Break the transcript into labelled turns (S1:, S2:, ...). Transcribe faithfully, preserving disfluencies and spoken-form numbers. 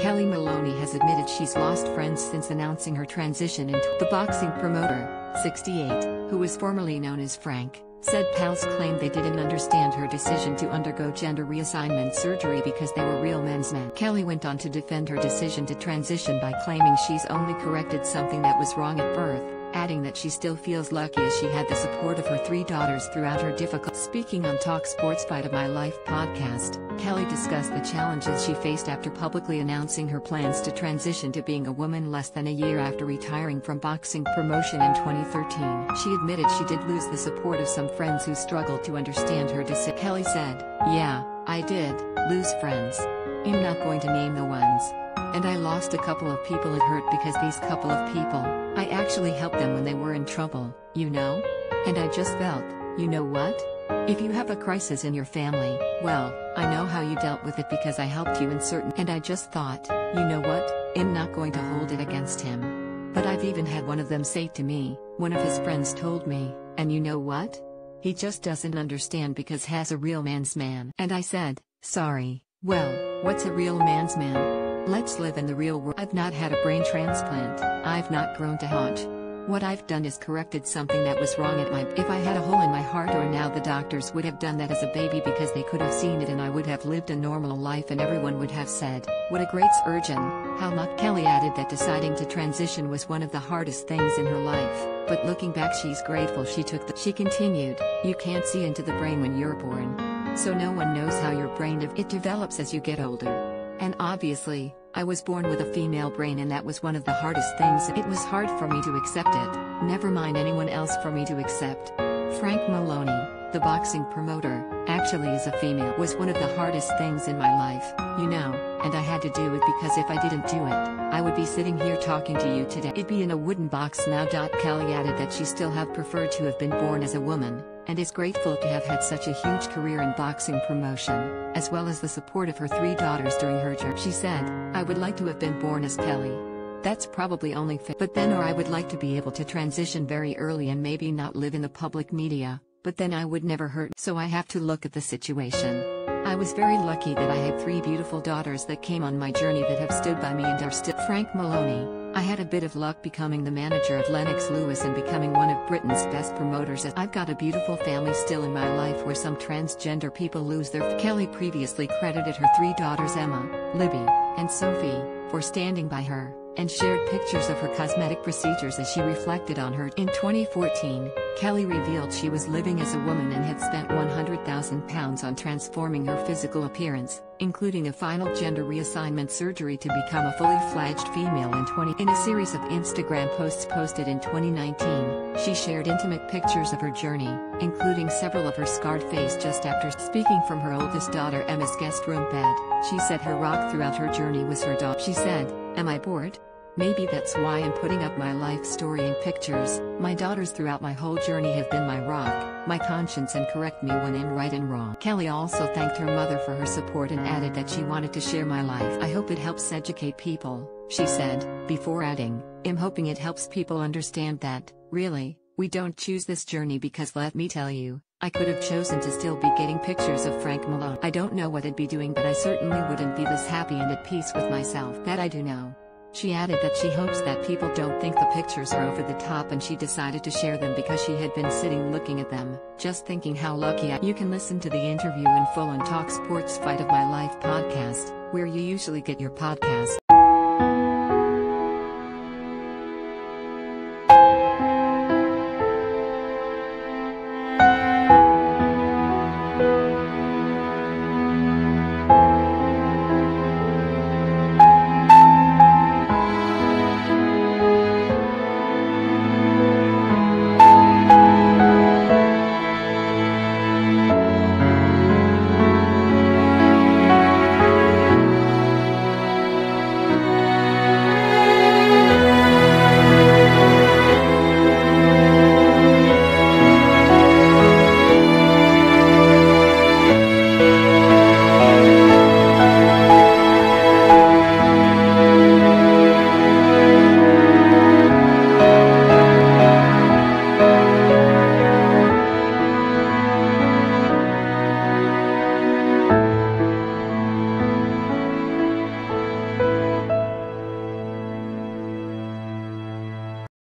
S1: Kelly Maloney has admitted she's lost friends since announcing her transition into the boxing promoter, sixty-eight, who was formerly known as Frank, said pals claimed they didn't understand her decision to undergo gender reassignment surgery because they were real men's men. Kelly went on to defend her decision to transition by claiming she's only corrected something that was wrong at birth, adding that she still feels lucky as she had the support of her three daughters throughout her difficult. Speaking on Talk Sports Fight of My Life podcast, Kelly discussed the challenges she faced after publicly announcing her plans to transition to being a woman less than a year after retiring from boxing promotion in twenty thirteen. She admitted she did lose the support of some friends who struggled to understand her decision. Kelly said, "Yeah, I did lose friends. I'm not going to name the ones. And I lost a couple of people it hurt because these couple of people, I actually helped them when they were in trouble, you know? And I just felt, you know what? If you have a crisis in your family, well, I know how you dealt with it because I helped you in certain. And I just thought, you know what? I'm not going to hold it against him. But I've even had one of them say to me, one of his friends told me, and you know what? He just doesn't understand because he's a real man's man. And I said, sorry, well, what's a real man's man? Let's live in the real world. I've not had a brain transplant, I've not grown to haunt. What I've done is corrected something that was wrong at my. If I had a hole in my heart or now the doctors would have done that as a baby because they could have seen it and I would have lived a normal life and everyone would have said, what a great surgeon, how lucky. Kelly added that deciding to transition was one of the hardest things in her life, but looking back she's grateful she took the. She continued, you can't see into the brain when you're born. So no one knows how your brain de it develops as you get older. And obviously, I was born with a female brain and that was one of the hardest things. It was hard for me to accept it, never mind anyone else for me to accept. Frank Maloney, the boxing promoter, actually is a female, was one of the hardest things in my life, you know, and I had to do it because if I didn't do it, I would be sitting here talking to you today. It'd be in a wooden box now. Kelly added that she still have preferred to have been born as a woman, and is grateful to have had such a huge career in boxing promotion, as well as the support of her three daughters during her journey. She said, I would like to have been born as Kelly. That's probably only fair. But then or I would like to be able to transition very early and maybe not live in the public media, but then I would never hurt. So I have to look at the situation. I was very lucky that I had three beautiful daughters that came on my journey that have stood by me and are still. Frank Maloney, I had a bit of luck becoming the manager of Lennox Lewis and becoming one of Britain's best promoters. I've got a beautiful family still in my life where some transgender people lose their. Kelly previously credited her three daughters Emma, Libby, and Sophie, for standing by her, and shared pictures of her cosmetic procedures as she reflected on her. In twenty fourteen, Kelly revealed she was living as a woman and had spent one hundred thousand pounds on transforming her physical appearance, including a final gender reassignment surgery to become a fully fledged female in twenty. In a series of Instagram posts posted in twenty nineteen, she shared intimate pictures of her journey, including several of her scarred face just after speaking from her oldest daughter Emma's guest room bed. She said her rock throughout her journey was her dog. She said, am I bored? Maybe that's why I'm putting up my life story in pictures. My daughters throughout my whole journey have been my rock, my conscience, and correct me when I'm right and wrong. Kelly also thanked her mother for her support and added that she wanted to share my life. I hope it helps educate people, she said, before adding, I'm hoping it helps people understand that, really, we don't choose this journey because let me tell you, I could have chosen to still be getting pictures of Frank Maloney. I don't know what I'd be doing, but I certainly wouldn't be this happy and at peace with myself. That I do know. She added that she hopes that people don't think the pictures are over the top and she decided to share them because she had been sitting looking at them, just thinking how lucky I. You can listen to the interview in full on Talk Sports Fight of My Life podcast, where you usually get your podcast.